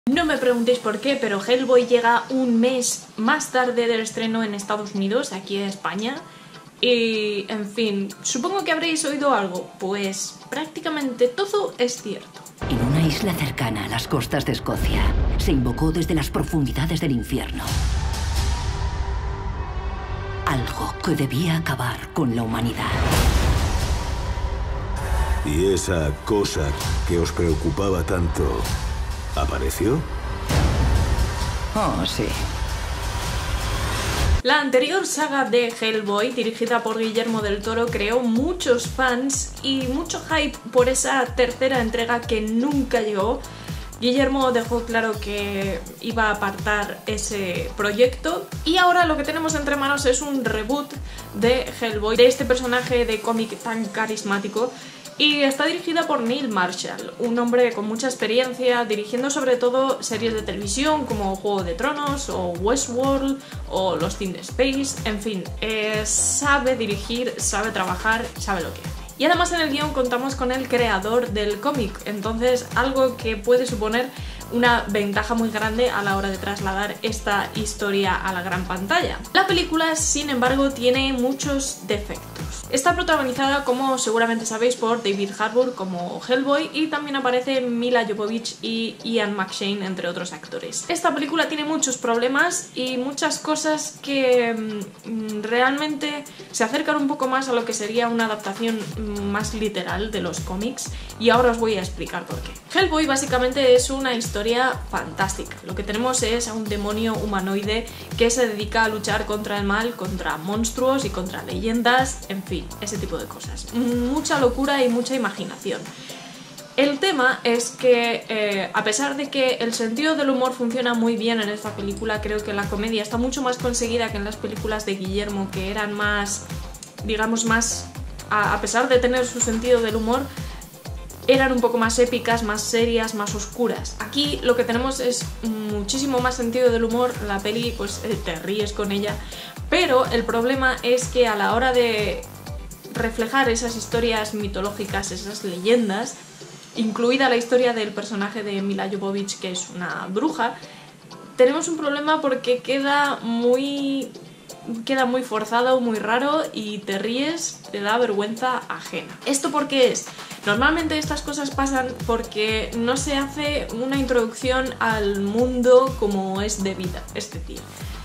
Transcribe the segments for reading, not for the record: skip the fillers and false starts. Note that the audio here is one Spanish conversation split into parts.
No me preguntéis por qué, pero Hellboy llega un mes más tarde del estreno en Estados Unidos, aquí en España. Y, en fin, supongo que habréis oído algo. Pues prácticamente todo es cierto. En una isla cercana a las costas de Escocia, se invocó desde las profundidades del infierno algo que debía acabar con la humanidad. ¿Y esa cosa que os preocupaba tanto apareció? Oh, sí. La anterior saga de Hellboy, dirigida por Guillermo del Toro, creó muchos fans y mucho hype por esa tercera entrega que nunca llegó. Guillermo dejó claro que iba a apartar ese proyecto y ahora lo que tenemos entre manos es un reboot de Hellboy, de este personaje de cómic tan carismático. Y está dirigida por Neil Marshall, un hombre con mucha experiencia dirigiendo sobre todo series de televisión como Juego de Tronos o Westworld o Lost in Space, en fin, sabe dirigir, sabe trabajar, sabe lo que hace. Y además en el guión contamos con el creador del cómic, entonces algo que puede suponer una ventaja muy grande a la hora de trasladar esta historia a la gran pantalla. La película, sin embargo, tiene muchos defectos. Está protagonizada, como seguramente sabéis, por David Harbour como Hellboy y también aparece Mila Jovovich y Ian McShane, entre otros actores. Esta película tiene muchos problemas y muchas cosas que realmente se acercan un poco más a lo que sería una adaptación más literal de los cómics y ahora os voy a explicar por qué. Hellboy básicamente es una historia fantástica. Lo que tenemos es a un demonio humanoide que se dedica a luchar contra el mal, contra monstruos y contra leyendas, en fin, ese tipo de cosas. Mucha locura y mucha imaginación. El tema es que, a pesar de que el sentido del humor funciona muy bien en esta película, creo que la comedia está mucho más conseguida que en las películas de Guillermo, que eran más, digamos, más, a pesar de tener su sentido del humor, eran un poco más épicas, más serias, más oscuras. Aquí lo que tenemos es muchísimo más sentido del humor, la peli pues te ríes con ella, pero el problema es que a la hora de reflejar esas historias mitológicas, esas leyendas, incluida la historia del personaje de Mila Jovovich, que es una bruja, tenemos un problema porque queda muy forzado, muy raro y te ríes, te da vergüenza ajena. ¿Esto por qué es? Normalmente estas cosas pasan porque no se hace una introducción al mundo como es debida, es decir,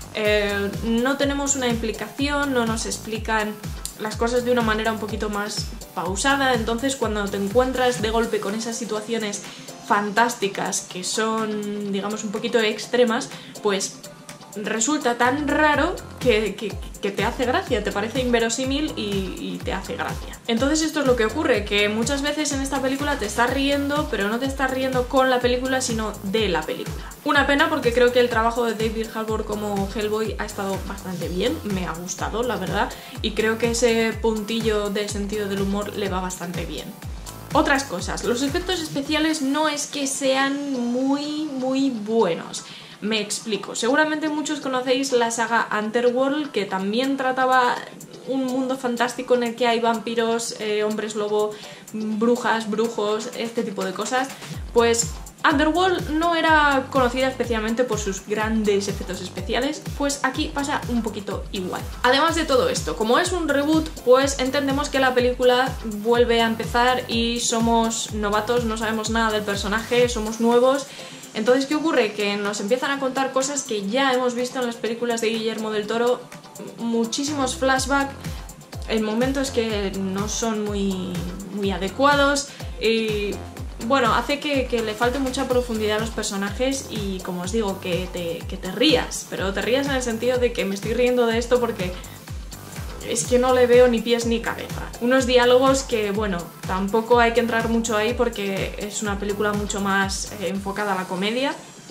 no tenemos una implicación, no nos explican las cosas de una manera un poquito más pausada, entonces cuando te encuentras de golpe con esas situaciones fantásticas que son, digamos, un poquito extremas, pues resulta tan raro que te hace gracia, te parece inverosímil y te hace gracia. Entonces esto es lo que ocurre, que muchas veces en esta película te estás riendo, pero no te estás riendo con la película, sino de la película. Una pena porque creo que el trabajo de David Harbour como Hellboy ha estado bastante bien, me ha gustado, la verdad, y creo que ese puntillo de sentido del humor le va bastante bien. Otras cosas, los efectos especiales no es que sean muy buenos. Me explico. Seguramente muchos conocéis la saga Underworld, que también trataba un mundo fantástico en el que hay vampiros, hombres lobo, brujas, brujos, este tipo de cosas. Pues Underworld no era conocida especialmente por sus grandes efectos especiales, pues aquí pasa un poquito igual. Además de todo esto, como es un reboot, pues entendemos que la película vuelve a empezar y somos novatos, no sabemos nada del personaje, somos nuevos. Entonces, ¿qué ocurre? Que nos empiezan a contar cosas que ya hemos visto en las películas de Guillermo del Toro, muchísimos flashbacks en momentos que no son muy adecuados y bueno, hace que le falte mucha profundidad a los personajes y, como os digo, que te rías, pero te rías en el sentido de que me estoy riendo de esto porque es que no le veo ni pies ni cabeza. Unos diálogos que, bueno, tampoco hay que entrar mucho ahí porque es una película mucho más enfocada a la comedia.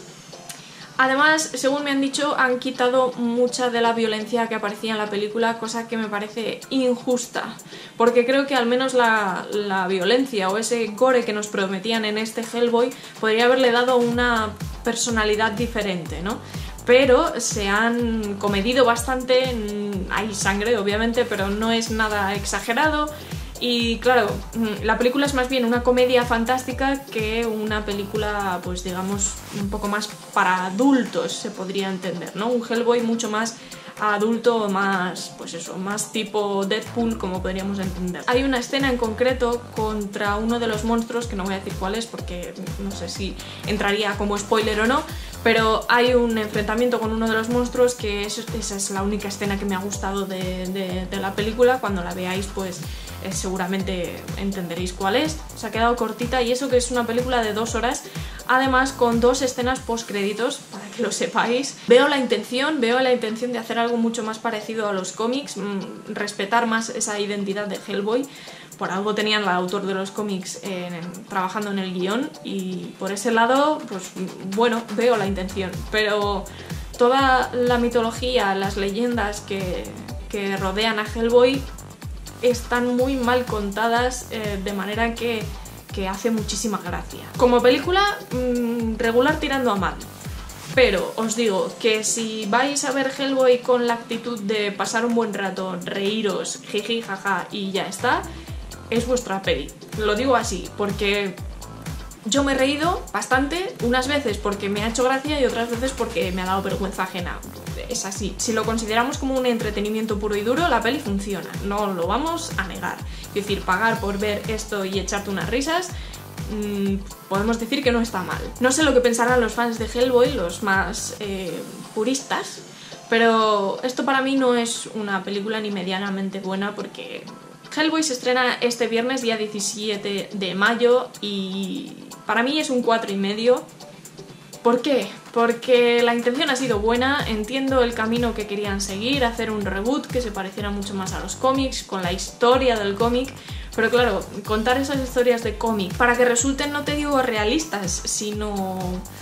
Además, según me han dicho, han quitado mucha de la violencia que aparecía en la película, cosa que me parece injusta, porque creo que al menos la violencia o ese gore que nos prometían en este Hellboy podría haberle dado una personalidad diferente, ¿no? Pero se han comedido bastante, hay sangre obviamente, pero no es nada exagerado. Y claro, la película es más bien una comedia fantástica que una película, pues digamos, un poco más para adultos, se podría entender, ¿no? Un Hellboy mucho más adulto, más, pues eso, más tipo Deadpool, como podríamos entender. Hay una escena en concreto contra uno de los monstruos, que no voy a decir cuál es porque no sé si entraría como spoiler o no, pero hay un enfrentamiento con uno de los monstruos que esa es la única escena que me ha gustado de la película. Cuando la veáis, pues seguramente entenderéis cuál es. Se ha quedado cortita y eso que es una película de 2 horas, además con 2 escenas postcréditos, para que lo sepáis. Veo la intención de hacer algo mucho más parecido a los cómics, respetar más esa identidad de Hellboy. Por algo tenían al autor de los cómics trabajando en el guión y por ese lado, pues bueno, veo la intención. Pero toda la mitología, las leyendas que rodean a Hellboy están muy mal contadas, de manera que hace muchísima gracia. Como película, regular tirando a mal. Pero os digo que si vais a ver Hellboy con la actitud de pasar un buen rato, reíros, jiji, jaja y ya está, es vuestra peli. Lo digo así, porque yo me he reído bastante, unas veces porque me ha hecho gracia y otras veces porque me ha dado vergüenza ajena. Es así. Si lo consideramos como un entretenimiento puro y duro, la peli funciona, no lo vamos a negar. Es decir, pagar por ver esto y echarte unas risas, podemos decir que no está mal. No sé lo que pensarán los fans de Hellboy, los más puristas, pero esto para mí no es una película ni medianamente buena, porque Hellboy se estrena este viernes, día 17 de mayo, y para mí es un 4,5. ¿Por qué? Porque la intención ha sido buena, entiendo el camino que querían seguir, hacer un reboot que se pareciera mucho más a los cómics, con la historia del cómic, pero claro, contar esas historias de cómic para que resulten, no te digo realistas, sino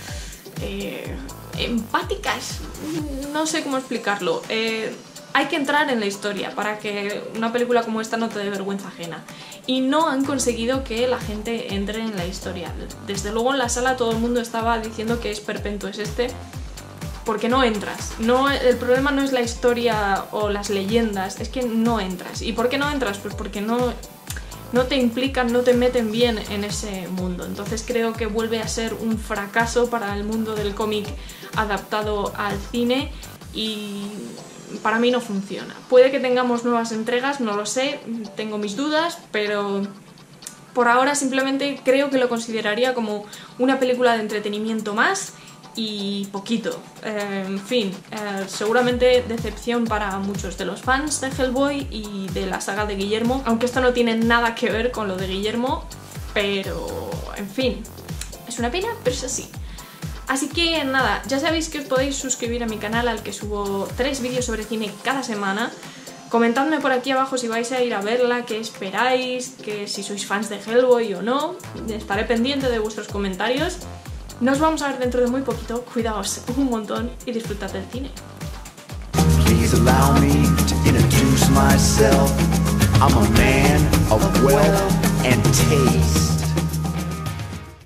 empáticas, no sé cómo explicarlo. Hay que entrar en la historia para que una película como esta no te dé vergüenza ajena. Y no han conseguido que la gente entre en la historia. Desde luego en la sala todo el mundo estaba diciendo que esperpento es este, porque no entras. El problema no es la historia o las leyendas, es que no entras. ¿Y por qué no entras? Pues porque no te implican, no te meten bien en ese mundo. Entonces creo que vuelve a ser un fracaso para el mundo del cómic adaptado al cine y para mí no funciona. Puede que tengamos nuevas entregas, no lo sé, tengo mis dudas, pero por ahora simplemente creo que lo consideraría como una película de entretenimiento más y poquito. En fin, seguramente decepción para muchos de los fans de Hellboy y de la saga de Guillermo, aunque esto no tiene nada que ver con lo de Guillermo, pero en fin, es una pena, pero es así. Así que nada, ya sabéis que os podéis suscribir a mi canal, al que subo 3 vídeos sobre cine cada semana. Comentadme por aquí abajo si vais a ir a verla, qué esperáis, que si sois fans de Hellboy o no. Estaré pendiente de vuestros comentarios. Nos vamos a ver dentro de muy poquito, cuidaos un montón y disfrutad del cine. Please allow me to introduce myself. I'm a man of wealth and taste.